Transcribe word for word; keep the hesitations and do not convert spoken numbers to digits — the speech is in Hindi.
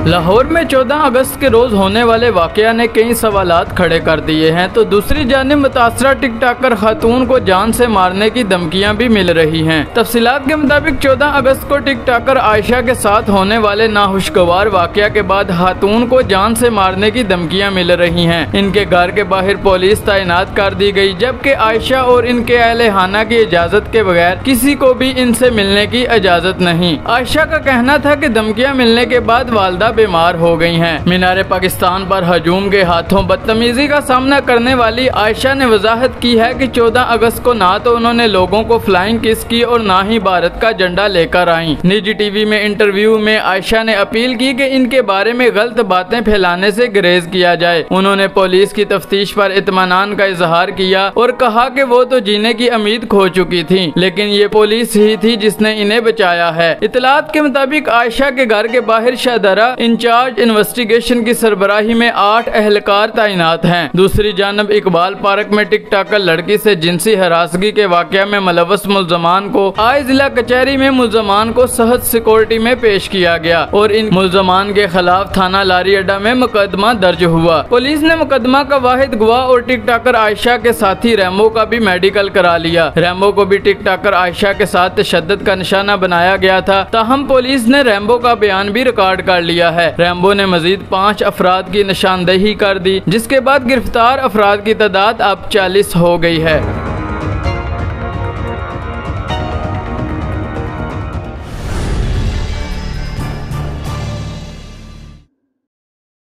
लाहौर में चौदह अगस्त के रोज होने वाले वाकया ने कई सवालात खड़े कर दिए हैं, तो दूसरी जानिब मुतासरा टिकटॉकर खातून को जान से मारने की धमकियां भी मिल रही हैं। तफसीलात के मुताबिक चौदह अगस्त को टिकटॉकर आयशा के साथ होने वाले नाखुशगवार वाकया के बाद खातून को जान से मारने की धमकियां मिल रही हैं। इनके घर के बाहर पुलिस तैनात कर दी गई, जबकि आयशा और इनके अहले खाना की इजाजत के बगैर किसी को भी इनसे मिलने की इजाजत नहीं। आयशा का कहना था कि धमकियां मिलने के बाद वालदा बीमार हो गई हैं। मीनार पाकिस्तान पर हजूम के हाथों बदतमीजी का सामना करने वाली आयशा ने वजाहत की है कि चौदह अगस्त को ना तो उन्होंने लोगों को फ्लाइंग किस की और ना ही भारत का झंडा लेकर आई। निजी टीवी में इंटरव्यू में आयशा ने अपील की कि इनके बारे में गलत बातें फैलाने से गुरेज किया जाए। उन्होंने पुलिस की तफ्तीश पर इत्मीनान का इजहार किया और कहा कि वो तो जीने की उम्मीद खो चुकी थी, लेकिन ये पुलिस ही थी जिसने इन्हें बचाया है। इतलात के मुताबिक आयशा के घर के बाहर शाहदरा इंचार्ज इन्वेस्टिगेशन की सरबराही में आठ अहलकार तैनात हैं। दूसरी जानब इकबाल पार्क में टिकटॉकर लड़की से जिनसी हरासगी के वाकया में मुलव्वस मुल्जमान को आज जिला कचहरी में मुल्जमान को सहज सिक्योरिटी में पेश किया गया और इन मुल्जमान के खिलाफ थाना लारी अड्डा में मुकदमा दर्ज हुआ। पुलिस ने मुकदमा का वाहिद गवाह और टिकटॉकर आयशा के साथी रैम्बो का भी मेडिकल करा लिया। रैम्बो को भी टिकटॉकर आयशा के साथ तशद्दुद का निशाना बनाया गया था, ताहम पुलिस ने रैम्बो का बयान भी रिकॉर्ड कर लिया है। रैम्बो ने मजीद पाँच अफराद की निशानदेही कर दी, जिसके बाद गिरफ्तार अफराद की तादाद अब चालीस हो गई है।